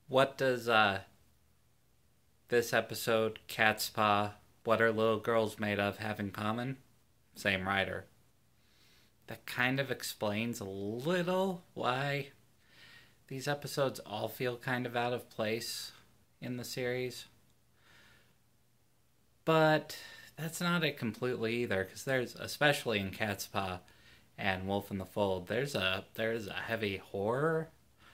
What does this episode, Cat's Paw, What Are Little Girls Made Of, have in common? Same writer. That kind of explains a little why these episodes all feel kind of out of place in the series. But that's not it completely either, because there's, especially in Cat's Paw and Wolf in the Fold, there's a heavy horror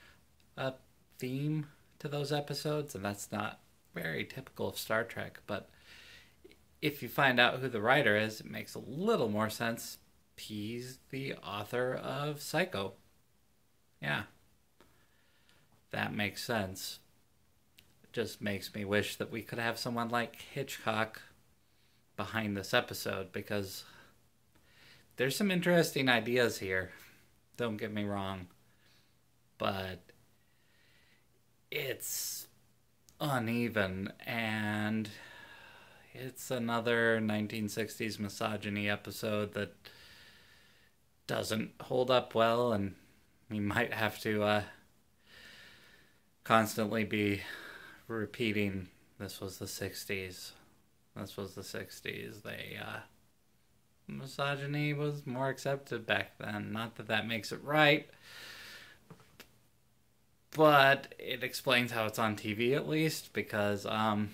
theme to those episodes, and that's not very typical of Star Trek. But if you find out who the writer is, it makes a little more sense. He's the author of Psycho. Yeah, that makes sense. It just makes me wish that we could have someone like Hitchcock behind this episode, because there's some interesting ideas here. Don't get me wrong. But it's uneven, and it's another 1960s misogyny episode that doesn't hold up well, and we might have to constantly be repeating, this was the 60s. This was the 60s. Misogyny was more accepted back then. Not that that makes it right, but it explains how it's on TV at least, because a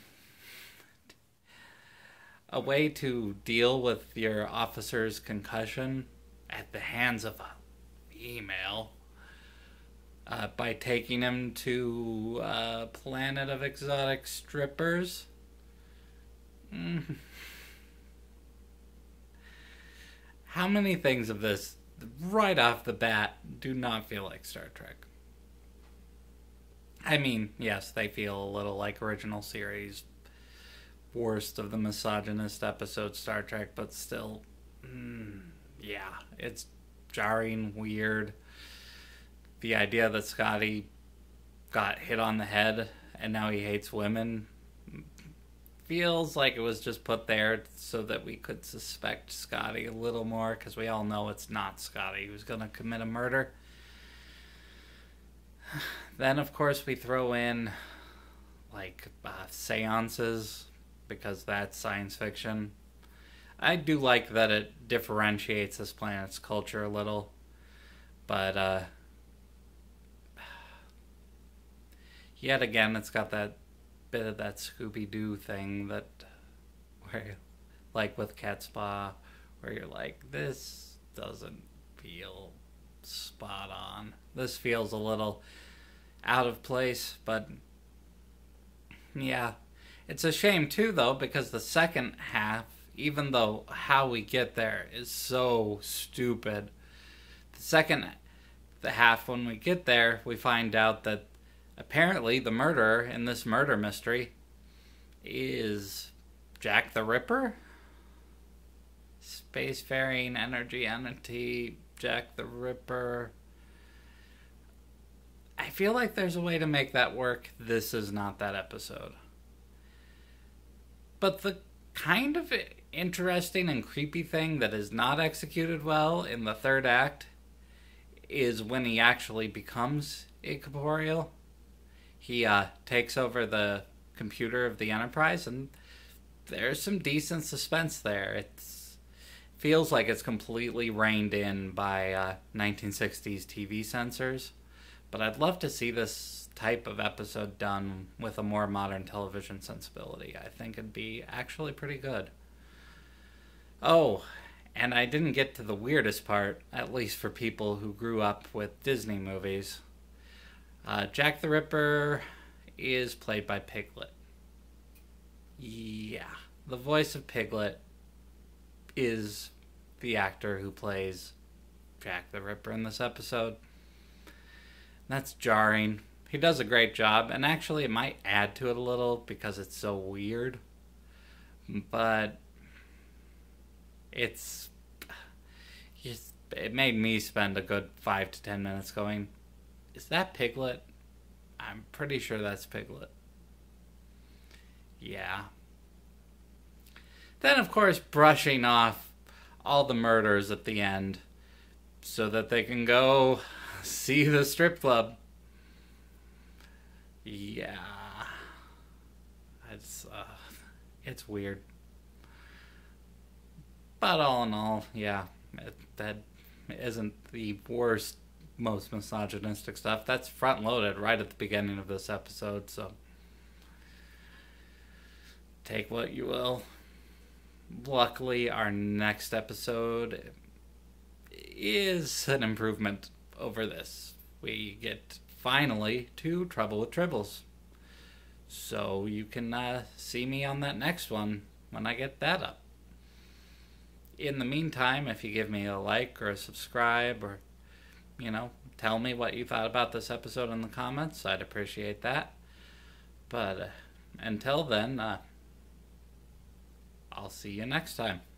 way to deal with your officer's concussion at the hands of a female by taking him to a planet of exotic strippers. How many things of this, right off the bat, do not feel like Star Trek? I mean, yes, they feel a little like original series, worst of the misogynist episode Star Trek, but still, yeah, it's jarring, weird. The idea that Scotty got hit on the head and now he hates women feels like it was just put there so that we could suspect Scotty a little more, because we all know it's not Scotty who's going to commit a murder. Then, of course, we throw in, like, seances, because that's science fiction. I do like that it differentiates this planet's culture a little, but yet again, it's got that bit of that Scooby-Doo thing that, where, like with Cat's Paw, where you're like, this doesn't feel spot on. This feels a little out of place, but yeah. It's a shame too, though, because the second half, even though how we get there is so stupid, the half, when we get there, we find out that apparently the murderer in this murder mystery is Jack the Ripper? Spacefaring energy entity, Jack the Ripper. I feel like there's a way to make that work. This is not that episode. But the kind of interesting and creepy thing that is not executed well in the third act is when he actually becomes incorporeal. He takes over the computer of the Enterprise, and there's some decent suspense there. It feels like it's completely reined in by 1960s TV censors, but I'd love to see this type of episode done with a more modern television sensibility. I think it'd be actually pretty good. Oh, and I didn't get to the weirdest part, at least for people who grew up with Disney movies. Jack the Ripper is played by Piglet. Yeah, the voice of Piglet is the actor who plays Jack the Ripper in this episode. That's jarring. He does a great job, and actually it might add to it a little because it's so weird. But it made me spend a good 5 to 10 minutes going, is that Piglet? I'm pretty sure that's Piglet. Yeah. Then, of course, brushing off all the murders at the end so that they can go see the strip club. Yeah. It's weird. But all in all, yeah, that isn't the worst, most misogynistic stuff. That's front loaded right at the beginning of this episode, so take what you will. Luckily, our next episode is an improvement over this. We get finally to Trouble with Tribbles. So you can see me on that next one when I get that up. In the meantime, if you give me a like or a subscribe or, tell me what you thought about this episode in the comments, I'd appreciate that. But until then, I'll see you next time.